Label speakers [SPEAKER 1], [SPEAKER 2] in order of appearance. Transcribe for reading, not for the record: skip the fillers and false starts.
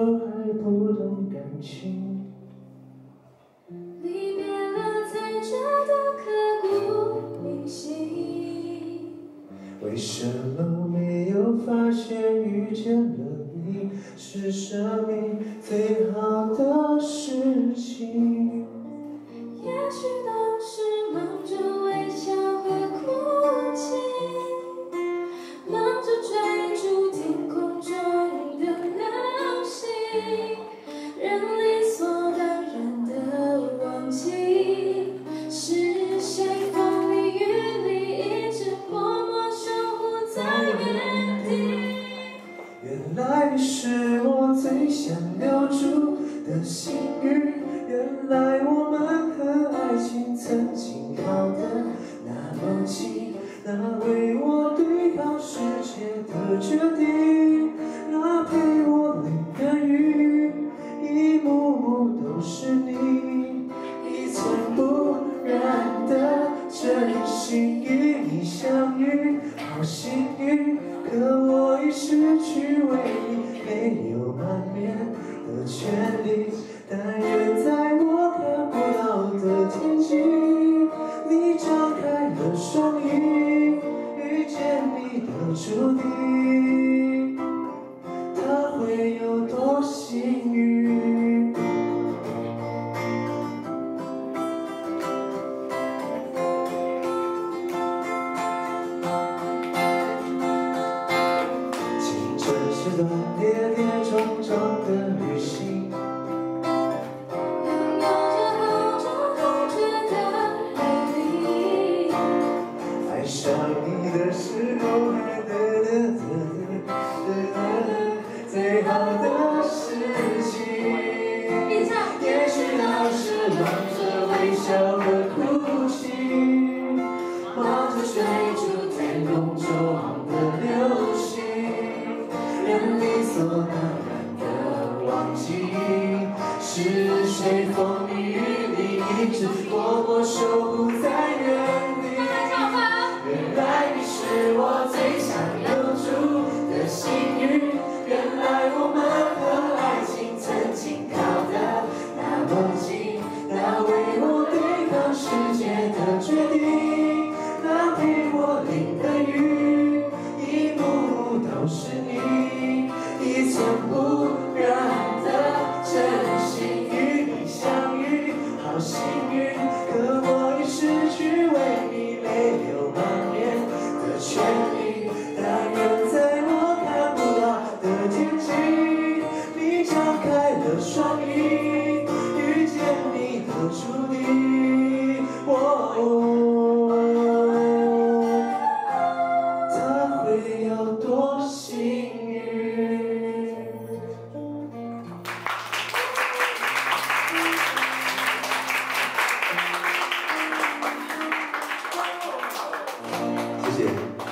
[SPEAKER 1] 还不懂感情。
[SPEAKER 2] 离别了才觉得刻骨铭心。
[SPEAKER 1] 为什么没有发现遇见了你是生命最好的事情？
[SPEAKER 2] 也许当时忙着微笑和哭泣，忙着追逐天空中的流星，人理所当然的忘记，是谁风里雨里一直默默守护在原地。
[SPEAKER 1] 原来你是我最想留住的幸运，原来我们和爱情曾经靠得那么近，那为我对抗世界的决定，那陪我淋的雨，一幕幕都是你，一尘不染的真心与你相遇，好幸运，可我已失去为你泪流满面的权利，但愿在我看不到的天际，你张开了双翼，遇见你的注定，他会有多幸运？青春是段跌跌撞撞的旅行，
[SPEAKER 2] 拥有着好重好绝的美丽。
[SPEAKER 1] 爱上你的时候还最好的事情。也许当时忙着微笑和哭泣，忙着追逐天空中的流星，人理所当然的忘记，是谁风里雨里一直默默守护在原地。原来你是我最想留住的幸运，原来我们和爱情曾经靠得那么近，那为我对抗世界的决定，那陪我淋的雨，一幕幕都是你，一尘不染的真心与你相遇，好幸运，可我已失去为你泪流满面的权利，但愿在我看不到的天际，你张开了双翼，遇见你的注定。他会有多幸运？谢谢。